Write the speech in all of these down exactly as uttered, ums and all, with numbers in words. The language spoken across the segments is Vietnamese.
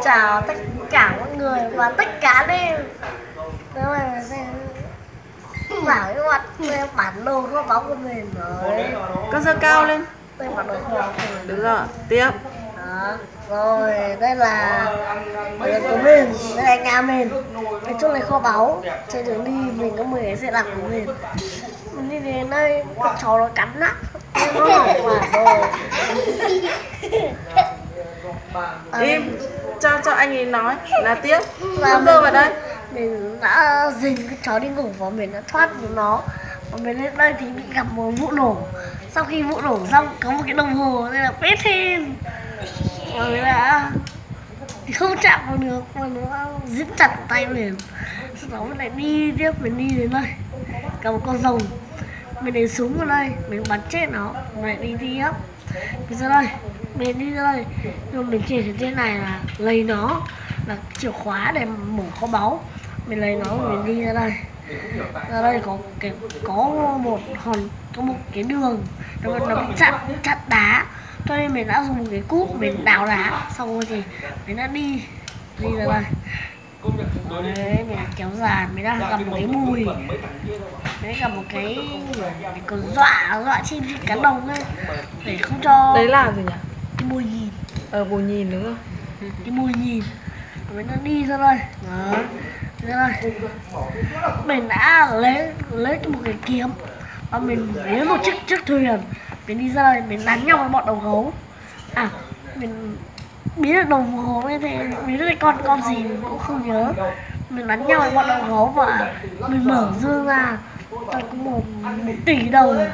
chào tất cả mọi người và tất cả đây nếu mà bảo cái mặt bản đồ kho báu của mình rồi. Con giơ cao lên. Đây bản đồ kho báu của mình. Đúng rồi, tiếp. Đó. Rồi, đây là bản đồ của mình, đây là nhà mình. Cái chỗ này kho báu. Trên đường đi mình có mười cái xe đạp của mình. Mình đi đến đây, con chó nó cắn nát. Nó hỏng quả rồi. Im, cho cho anh ấy nói là tiếp. Và Giơ vào đây. Mình đã dình cái chó đi ngủ và mình đã thoát được nó. Và mình lên đây thì bị gặp một vụ nổ. Sau khi vụ nổ xong có một cái đồng hồ nên là pét thêm. Và mình đã thì không chạm vào được mà nó dính chặt tay mình. Sau đó mình lại đi tiếp, mình đi đến đây gặp một con rồng. Mình để súng vào đây, mình bắn chết nó. Mình lại đi tiếp. Mình ra đây, mình đi ra đây. Nhưng mà mình chỉ thấy trên này là lấy nó là chìa khóa để mở kho báu. Mình lấy nó và mình đi ra đây. Ra đây có cái có một hòn có một cái đường nó nó bị chặn chặn đá, cho nên mình đã dùng một cái cúp mình đào đá, xong rồi thì mình đã đi đi ra đây. Đấy, mình kéo dài, mình đã gặp một cái mùi, đấy, gặp một cái cái con dọa dọa chim chim cắn đồng ấy để không cho. Đấy là gì nhỉ? Cái mùi nhìn. Ờ, bù nhìn đúng không? Cái mùi nhìn. Mình đã đi ra đây. Đó. Ra đây. Mình đã lấy lấy một cái kiếm và mình lấy một chiếc chiếc thuyền. Mình đi ra đây, mình đánh nhau với bọn đầu gấu. À, mình biết được đồng hồ như thế, biết được con con gì mình cũng không nhớ. Mình đánh nhau với bọn đầu gấu và mình mở dương ra, tôi có một, một tỷ đồng.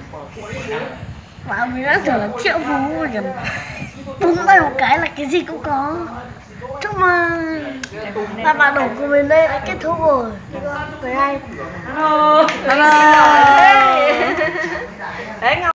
Và mình đã trở thành triệu phú rồi kìa. Búng tay một cái là cái gì cũng có. Chúc mừng. Và bản đồ của mình đây đã kết thúc rồi. Tới đây. Hello. Hello. Đấy, Ngọc